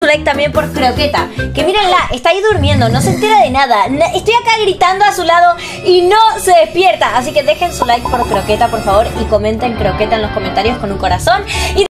like también por Croqueta, que mírenla, está ahí durmiendo, no se entera de nada. Estoy acá gritando a su lado y no se despierta. Así que dejen su like por Croqueta, por favor, y comenten Croqueta en los comentarios con un corazón. Y